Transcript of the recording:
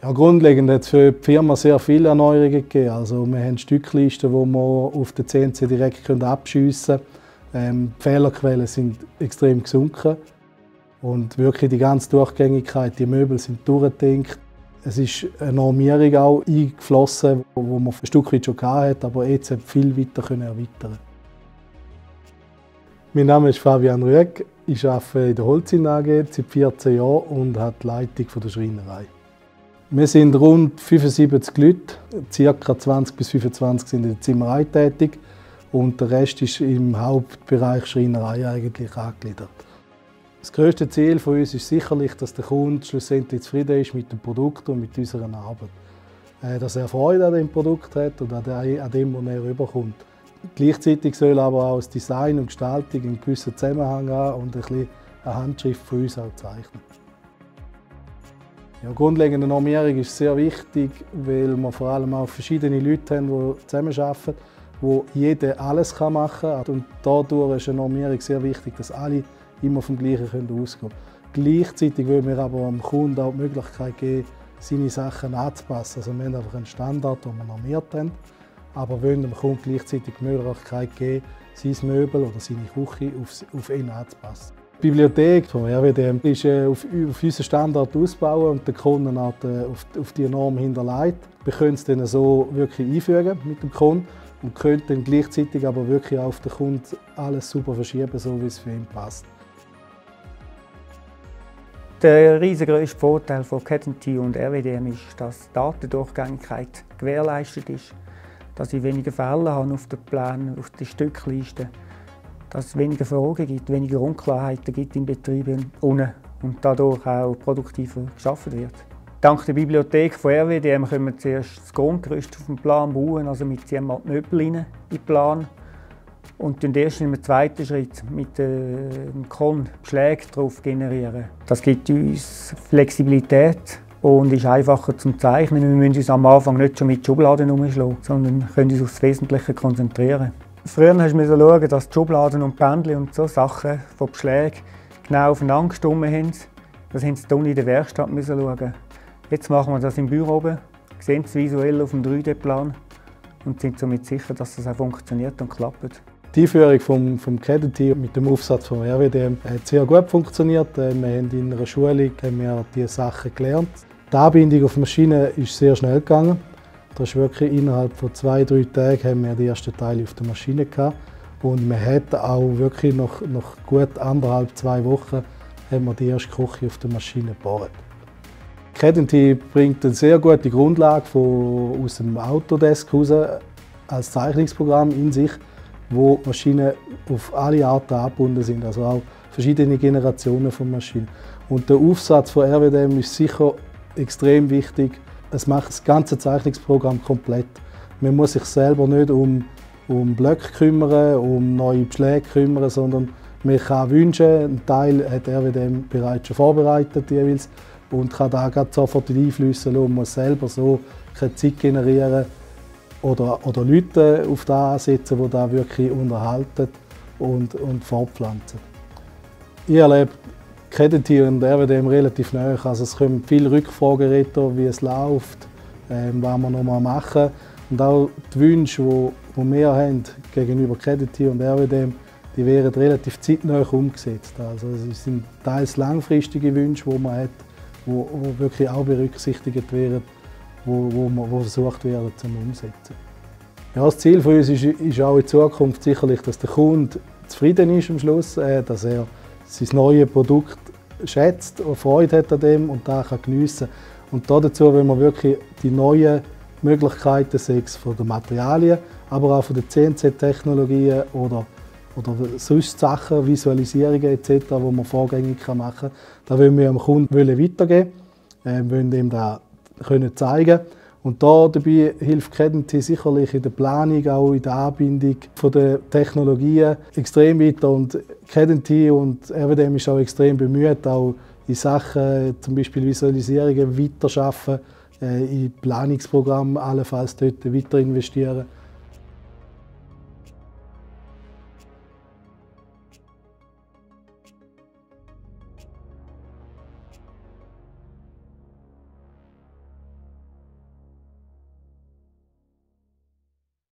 Ja, grundlegend hat es für die Firma sehr viele Erneuerungen gegeben. Also wir haben Stücklisten, die wir auf der CNC direkt abschiessen können. Die Fehlerquellen sind extrem gesunken. Und wirklich die ganze Durchgängigkeit, die Möbel sind durchgedacht. Es ist eine Normierung auch eingeflossen, wo man ein Stück weit schon hatte, aber jetzt viel weiter erweitern. Mein Name ist Fabian Rüegg. Ich arbeite in der Holcim AG seit 14 Jahren und habe die Leitung der Schreinerei. Wir sind rund 75 Leute, ca. 20 bis 25 sind in der Zimmerei tätig und der Rest ist im Hauptbereich Schreinerei eigentlich angegliedert. Das grösste Ziel von uns ist sicherlich, dass der Kunde schlussendlich zufrieden ist mit dem Produkt und mit unserer Arbeit. Dass er Freude an dem Produkt hat und an dem, was er rüberkommt. Gleichzeitig soll aber auch das Design und Gestaltung einen gewissen Zusammenhang haben und ein bisschen eine Handschrift von uns auch zeichnen. Ja, grundlegende Normierung ist sehr wichtig, weil wir vor allem auch verschiedene Leute haben, die zusammenarbeiten, wo jeder alles machen kann. Und dadurch ist eine Normierung sehr wichtig, dass alle immer vom Gleichen ausgehen können. Gleichzeitig wollen wir aber dem Kunden auch die Möglichkeit geben, seine Sachen anzupassen. Also wir haben einfach einen Standard, den wir normiert haben, aber wollen dem Kunden gleichzeitig die Möglichkeit geben, sein Möbel oder seine Küche auf ihn anzupassen. Die Bibliothek vom RWDM ist auf unseren Standard ausbauen und der Kunde hat auf die Norm hinterlegt. Wir können es dann so wirklich einfügen mit dem Kunden und können dann gleichzeitig aber wirklich auf den Kunden alles super verschieben, so wie es für ihn passt. Der riesengroße Vorteil von CAD&T und RWDM ist, dass die Datendurchgängigkeit gewährleistet ist, dass ich weniger Fälle habe auf den Plänen, auf den Stücklisten, dass es weniger Fragen gibt, weniger Unklarheiten gibt im Betrieb und dadurch auch produktiver geschaffen wird. Dank der Bibliothek von RWDM können wir zuerst das Grundgerüst auf dem Plan bauen, also mit die Möbel in den Plan. Und dann erst im zweiten Schritt mit dem Kunden Beschläge darauf generieren. Das gibt uns Flexibilität und ist einfacher zum Zeichnen. Wir müssen uns am Anfang nicht schon mit Schubladen herumschlagen, sondern können uns auf das Wesentliche konzentrieren. Früher musste man schauen, dass die Schubladen und Pendel und so Sachen von Beschlägen genau aufeinander gestimmt haben. Das mussten sie in der Werkstatt schauen. Jetzt machen wir das im Büro oben, sehen es visuell auf dem 3D-Plan und sind somit sicher, dass das auch funktioniert und klappt. Die Einführung vom CAD&T mit dem Aufsatz vom RWDM hat sehr gut funktioniert. Wir haben in einer Schulung diese Sachen gelernt. Die Anbindung auf die Maschine ist sehr schnell gegangen. Das ist wirklich innerhalb von 2-3 Tagen haben wir die ersten Teile auf der Maschine gehabt. Und man hat auch wirklich nach gut 1,5–2 Wochen haben wir die erste Küche auf der Maschine gebaut. CAD&T bringt eine sehr gute Grundlage aus dem Autodesk raus als Zeichnungsprogramm in sich, wo Maschinen auf alle Arten angebunden sind, also auch verschiedene Generationen von Maschinen. Und der Aufsatz von RWDM ist sicher extrem wichtig. Es macht das ganze Zeichnungsprogramm komplett. Man muss sich selber nicht um Blöcke kümmern, um neue Beschläge kümmern, sondern man kann wünschen, einen Teil hat RWDM bereits schon vorbereitet jeweils und kann da sofort einfließen lassen und muss selber so keine Zeit generieren oder Leute auf das ansetzen, die da wirklich unterhalten und fortpflanzen. Ich erlebe CAD&T und RWDM relativ nahe. Also es kommen viele Rückfragen, wie es läuft, was wir noch mal machen. Und auch die Wünsche, die wir haben gegenüber CAD&T und RWDM, die werden relativ zeitnah umgesetzt. Also es sind teils langfristige Wünsche, die man hat, die wirklich auch berücksichtigt werden, wo versucht werden zu umsetzen. Ja, das Ziel von uns ist auch in Zukunft sicherlich, dass der Kunde zufrieden ist am Schluss, dass er sein neues Produkt schätzt und Freude hat an dem und das geniessen kann. Und dazu wollen wir wirklich die neuen Möglichkeiten, sei es von den Materialien, aber auch von den CNC-Technologien oder sonst Sachen, Visualisierungen etc., die man vorgängig machen kann. Da wollen wir dem Kunden weitergeben, wollen ihm das zeigen. Und dabei hilft CAD&T sicherlich in der Planung, auch in der Anbindung der Technologien extrem weiter. Und CAD&T und RWDM ist auch extrem bemüht, auch in Sachen zum Beispiel Visualisierungen weiterarbeiten, in Planungsprogramme allenfalls dort weiter investieren.